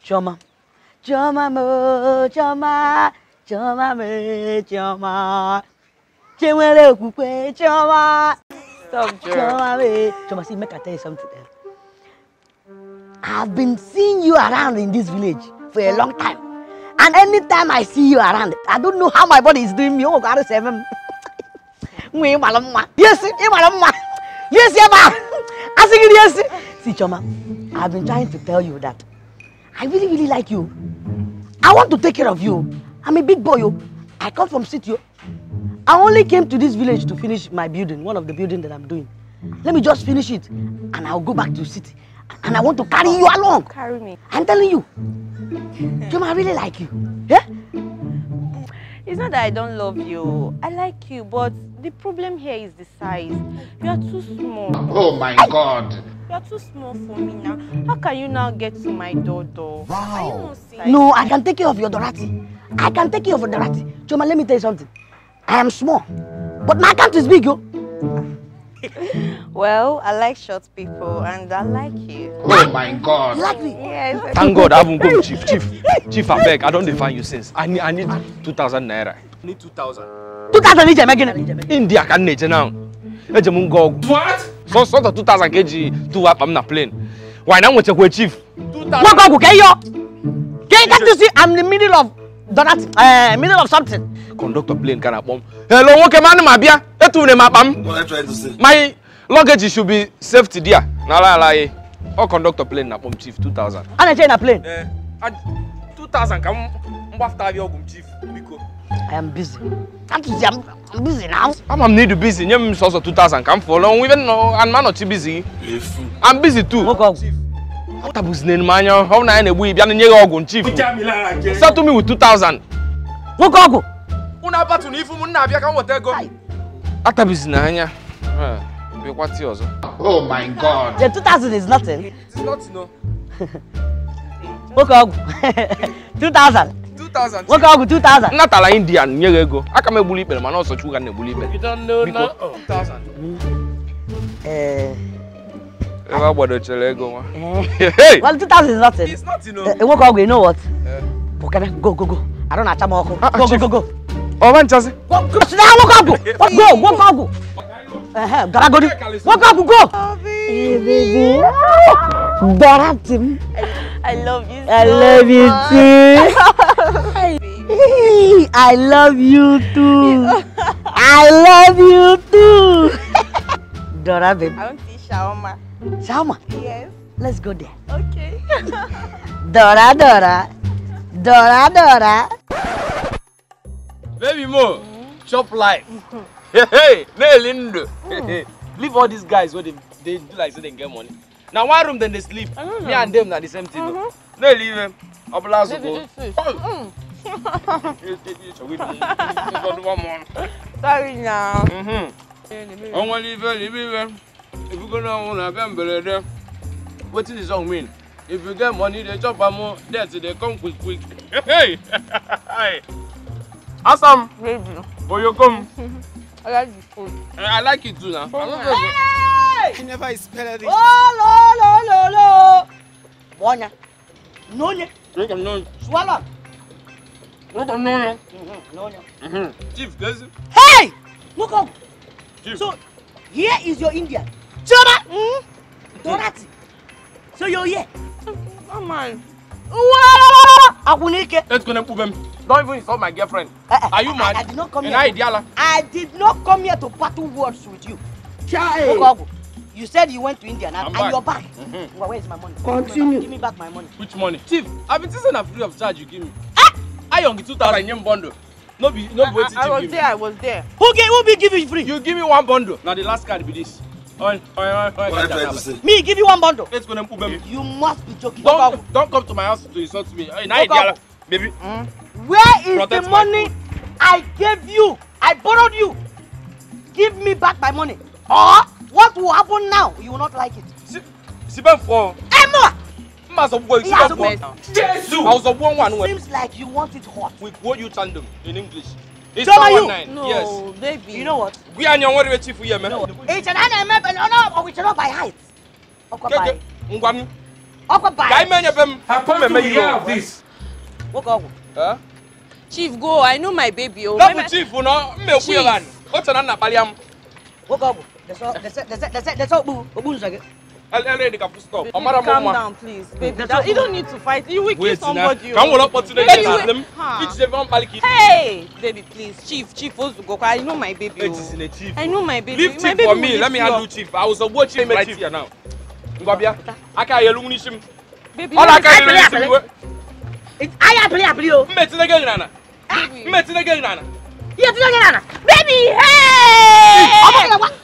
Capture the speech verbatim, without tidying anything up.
Choma. Choma mo, choma. Choma me, choma. Chema kukwe, choma. Stop, Joe. Choma me. Choma, see, make I tell you something. I've been seeing you around in this village for a long time. And anytime I see you around, I don't know how my body is doing me. Oh, God, seven. Yes, yes, I think yes. See, Choma, I've been trying to tell you that I really, really like you. I want to take care of you. I'm a big boy. Yo. I come from city. Yo. I only came to this village to finish my building, one of the buildings that I'm doing. Let me just finish it, and I'll go back to the city. And I want to carry you along. Carry me. I'm telling you. Choma, I really like you. Yeah? It's not that I don't love you. I like you, but the problem here is the size. You are too small. Oh my God. You are too small for me now. How can you now get to my door door? Wow. No, I can take care of your Dorati. I can take care of your Dorati. Choma, let me tell you something. I am small, but my account is big, yo. Well, I like short people, and I like you. Oh my God. You like me? Yes. Thank God I haven't come, Chief. Chief, Chief, I beg. I don't define you since. I need, I need two thousand naira. I need two thousand. Two thousand is making. India can need now. What? So sort of two thousand kg to up. I'm not playing. Why now? What's your Chief? Two thousand. What can you? Can't you see? I'm in the middle of Dorati. Uh, middle of something. Conductor plane can bomb. Hello, okay, man, my beer. What are you trying to say? My luggage should be safety there. Now, la la. Or conductor plane na bomb, Chief two thousand. And I change a plane. Eh, two thousand. Come, after your Chief. I am busy. Can't you see? I'm, I'm busy now. I'm, I'm need to busy. You also two thousand. Come follow. Even no, and man not too busy. I'm busy too. Chief. What a business man. How na any we be an ogun Chief. Settle me with two thousand. What go? Una batu ni ifu munna abia kan wote go. Ata business anya. Eh, we kwati ozo. Oh my God. The two thousand is nothing. It's not no. What go? Two thousand. Two thousand. What go? Two thousand. Natala Indian nyere ego. Aka me buli pe man also chuga na buli pe. You don't know now. two thousand. Eh. Ewa bodo chele ego ma. Hey. Well, two thousand is nothing. It's not, you know. Uh, what go? You know what? Eh. Okay, go go go. I don't know Chamoko. Go go go go. Oh man chase. Go go. Sit down. What go? What go? What go? Go. Eh eh. Gotta go. What go? Go. Hey baby. Dorati. I love you so I love you much. too. I love you too. I love you too. Dora, baby. I want to see shawarma. Shawarma? Yes. Let's go there. Okay. Dora, Dora. Dora, Dora. Baby Mo, chop life. Hey, hey, no lindo. Leave all these guys where they, they do like so they get money. Now one room then they sleep. Me and them are the same thing. No, no leave them. Oblazo go. Sorry now. Mhm. I want to leave leave them. If you go down on a gamble, what does this song mean? If you get money, they chop more. That's it. They come quick, quick. Hey, hey. Awesome. Baby. Oh, you come. I like the food. I like it too now. Hey! You never spell this. Oh, lo, lo, lo, lo. Bonya. Nonya. Look at no. Swallow. Look at no. Nonya. Mhm. Chief, guys. Hey! Look up. Chief. So, here is your Indian. Choma! Mm? Dorati. So you're here. Oh man. Akunike. Let's go and put them. Don't even insult my girlfriend. Uh, uh, Are you I, mad? I, I did not come and here. I, To, Diala. I did not come here to battle words with you. Child. You said you went to India and, and back. you're back. Mm-hmm. Well, where is my money? Continue. Give me back my money. Which money? Chief, I've been teaching a free of charge you give me. Ah! I only two thousand yen bundle. No be no be I, I, I was there, I was there. Who give who be give you free? You give me one bundle. Now the last card be this. On, on, on, What are you trying to say? Me give you one bundle. Let's go and put them. You must be joking. Don't don't come to my house to insult me. Hey, now Diala, baby. Mm. Where is Protect the my money food. I gave you? I borrowed you. Give me back my money. Or what will happen now? You will not like it. Si, si ben for. Emma! Mas of boy, si Yes, ben for. Jesus! I was of one one. Seems like you want it hot. We quote you tandem in English. It's So are you? nine. No, Yes. baby. You know what? We are your worry chief here, man. It's an animal, no, no, or we cannot buy height. Okay, Okay, buy. Ngwanu. Okwa buy. Guy man yabem. Papa, me hear this. What go? Huh? Chief, go. I know my baby. Oh, Not my- with chief, you know. Me kuyalan. What's an anapaliam? What go? That's all. That's it. That's it. That's it. That's all. Boo. Boo. Zage. I'll let the couple stop. Baby, Amara calm mama. down, please. Baby, That's that, all. you don't need to fight. You will kill Wait, now. somebody. Come on up to the Baby, next wait. them. Huh. Each the one paliki. Hey, baby, please. Chief, Chief, supposed to go. I know my baby. It oh. is in a chief. I know my baby. Leave my chief baby for will me. lift Let me you handle up. chief. I was a watching right here now. Ngwabia. Aka ye lungunishim. Baby, All let I me- can do is It's I am play play yo. Mbeti na gari nana. baby. Mbeti na gari nana. You tell me nana. Baby, hey! Okay, what?